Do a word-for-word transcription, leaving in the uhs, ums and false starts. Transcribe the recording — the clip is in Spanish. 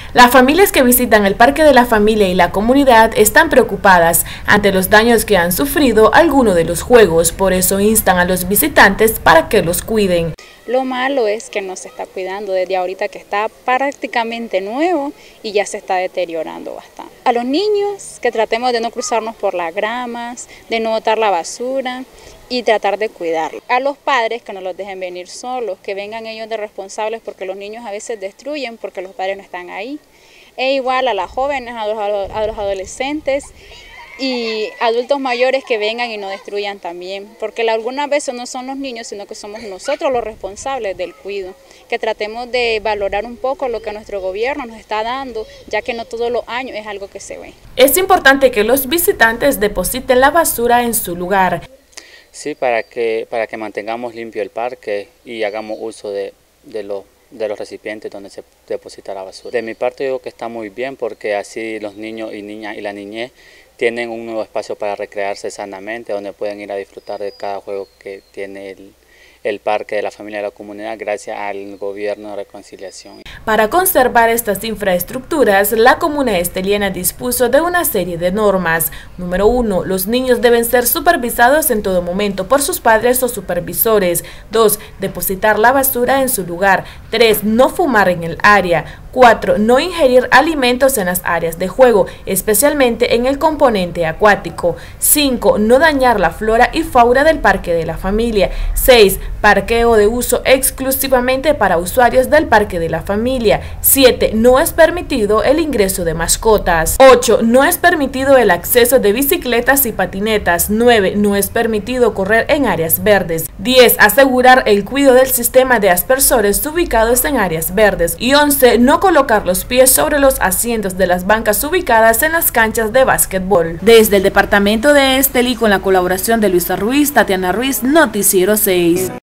Las familias que visitan el Parque de la Familia y la comunidad están preocupadas ante los daños que han sufrido algunos de los juegos, por eso instan a los visitantes para que los cuiden. Lo malo es que no se está cuidando desde ahorita que está prácticamente nuevo y ya se está deteriorando bastante. A los niños que tratemos de no cruzarnos por las gramas, de no botar la basura y tratar de cuidarlos. A los padres que no los dejen venir solos, que vengan ellos de responsables porque los niños a veces destruyen porque los padres no están ahí. E igual a las jóvenes, a los, a los adolescentes y adultos mayores que vengan y no destruyan también, porque algunas veces no son los niños, sino que somos nosotros los responsables del cuidado, que tratemos de valorar un poco lo que nuestro gobierno nos está dando, ya que no todos los años es algo que se ve. Es importante que los visitantes depositen la basura en su lugar. Sí, para que, para que mantengamos limpio el parque y hagamos uso de, de los de los recipientes donde se deposita la basura. De mi parte digo que está muy bien porque así los niños y niñas y la niñez tienen un nuevo espacio para recrearse sanamente, donde pueden ir a disfrutar de cada juego que tiene el, el Parque de la Familia y la Comunidad gracias al Gobierno de Reconciliación. Para conservar estas infraestructuras, la Comuna Esteliana dispuso de una serie de normas. Número uno, los niños deben ser supervisados en todo momento por sus padres o supervisores. Dos, depositar la basura en su lugar. Tres, no fumar en el área. Cuatro, no ingerir alimentos en las áreas de juego, especialmente en el componente acuático. Cinco, no dañar la flora y fauna del Parque de la Familia. Seis, parqueo de uso exclusivamente para usuarios del Parque de la Familia. Siete, no es permitido el ingreso de mascotas. Ocho, no es permitido el acceso de bicicletas y patinetas. Nueve, no es permitido correr en áreas verdes. Diez, asegurar el cuidado del sistema de aspersores ubicados en áreas verdes. Y once, no colocar los pies sobre los asientos de las bancas ubicadas en las canchas de básquetbol. Desde el departamento de Estelí, con la colaboración de Luisa Ruiz, Tatiana Ruiz, Noticiero seis.